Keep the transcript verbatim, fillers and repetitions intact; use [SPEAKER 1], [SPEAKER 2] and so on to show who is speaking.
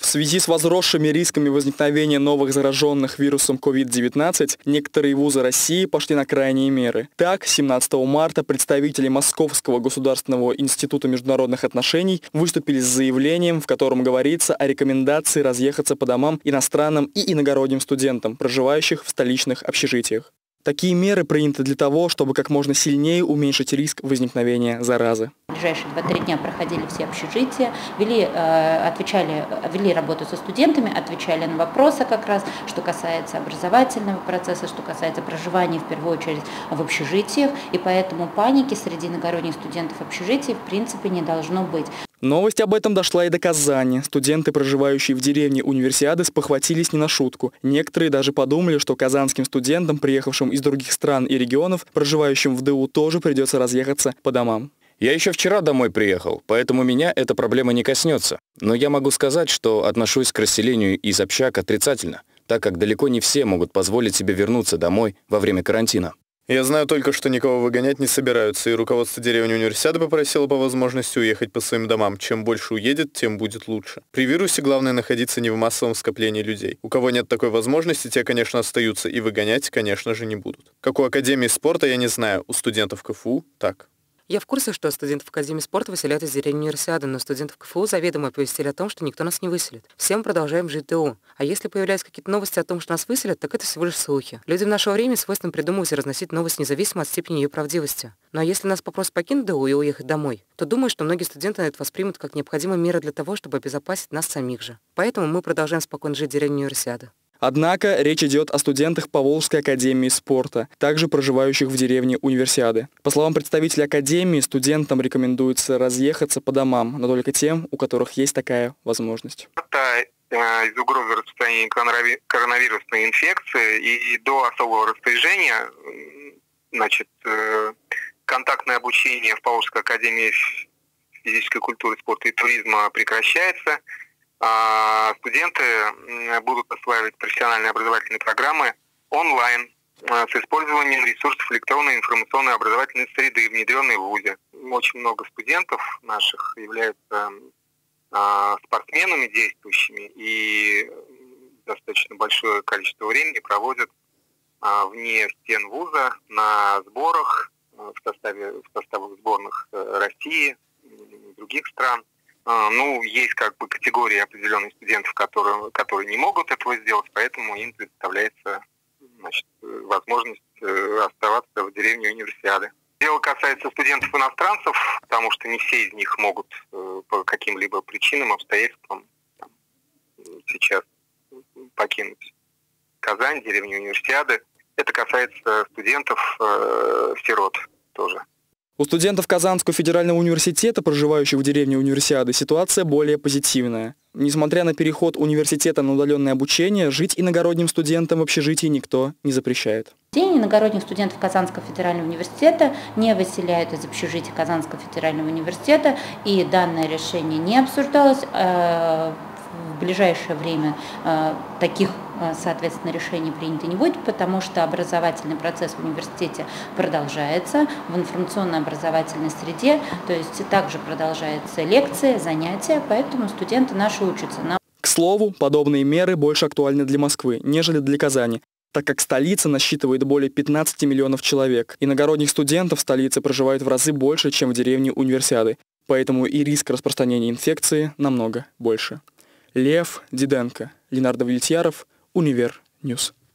[SPEAKER 1] В связи с возросшими рисками возникновения новых зараженных вирусом ковид девятнадцать, некоторые вузы России пошли на крайние меры. Так, семнадцатого марта представители Московского государственного института международных отношений выступили с заявлением, в котором говорится о рекомендации разъехаться по домам иностранным и иногородним студентам, проживающих в столичных общежитиях. Такие меры приняты для того, чтобы как можно сильнее уменьшить риск возникновения заразы.
[SPEAKER 2] В ближайшие два-три дня проходили все общежития, вели, э, отвечали, вели работу со студентами, отвечали на вопросы как раз, что касается образовательного процесса, что касается проживания в первую очередь в общежитиях, и поэтому паники среди иногородних студентов общежитий в принципе не должно быть.
[SPEAKER 1] Новость об этом дошла и до Казани. Студенты, проживающие в деревне Универсиады, спохватились не на шутку. Некоторые даже подумали, что казанским студентам, приехавшим из других стран и регионов, проживающим в ДУ, тоже придется разъехаться по домам.
[SPEAKER 3] Я еще вчера домой приехал, поэтому меня эта проблема не коснется. Но я могу сказать, что отношусь к расселению из общак отрицательно, так как далеко не все могут позволить себе вернуться домой во время карантина.
[SPEAKER 4] Я знаю только, что никого выгонять не собираются, и руководство деревни Универсиады попросило по возможности уехать по своим домам. Чем больше уедет, тем будет лучше. При вирусе главное находиться не в массовом скоплении людей. У кого нет такой возможности, те, конечно, остаются, и выгонять, конечно же, не будут. Как у Академии спорта, я не знаю, у студентов КФУ так.
[SPEAKER 5] Я в курсе, что студентов Академии спорта выселяют из деревни Универсиады, но студентов КФУ заведомо оповестили о том, что никто нас не выселит. Все мы продолжаем жить в ДУ. А если появляются какие-то новости о том, что нас выселят, так это всего лишь слухи. Людям нашего времени свойственно придумывать и разносить новость независимо от степени ее правдивости. Ну а если нас попросят покинуть ДУ и уехать домой, то думаю, что многие студенты это воспримут как необходимые меры для того, чтобы обезопасить нас самих же. Поэтому мы продолжаем спокойно жить в деревне Универсиады.
[SPEAKER 1] Однако речь идет о студентах Поволжской академии спорта, также проживающих в деревне Универсиады. По словам представителей академии, студентам рекомендуется разъехаться по домам, но только тем, у которых есть такая возможность.
[SPEAKER 6] Это из угрозы распространения коронавирусной инфекции и до особого распоряжения, значит, контактное обучение в Поволжской академии физической культуры, спорта и туризма прекращается. А студенты будут осваивать профессиональные образовательные программы онлайн с использованием ресурсов электронной информационной образовательной среды, внедренной в вузе. Очень много студентов наших являются спортсменами действующими и достаточно большое количество времени проводят вне стен вуза на сборах в составе в составах сборных России и других стран. Ну, есть как бы категории определенных студентов, которые, которые не могут этого сделать, поэтому им предоставляется, значит, возможность оставаться в деревне Универсиады. Дело касается студентов-иностранцев, потому что не все из них могут по каким-либо причинам, обстоятельствам там, сейчас покинуть Казань, деревню Универсиады. Это касается студентов-сирот тоже.
[SPEAKER 1] У студентов Казанского федерального университета, проживающих в деревне Универсиады, ситуация более позитивная. Несмотря на переход университета на удаленное обучение, жить иногородним студентам в общежитии никто не запрещает.
[SPEAKER 2] День иногородних студентов Казанского федерального университета не выселяют из общежития Казанского федерального университета, и данное решение не обсуждалось. В ближайшее время таких, соответственно, решений принято не будет, потому что образовательный процесс в университете продолжается в информационно-образовательной среде, то есть также продолжаются лекции, занятия, поэтому студенты наши учатся.
[SPEAKER 1] К слову, подобные меры больше актуальны для Москвы, нежели для Казани, так как столица насчитывает более пятнадцати миллионов человек. Иногородних студентов в столице проживает в разы больше, чем в деревне Универсиады, поэтому и риск распространения инфекции намного больше. Лев Диденко, Ленардо Влетьяров, Универньюз.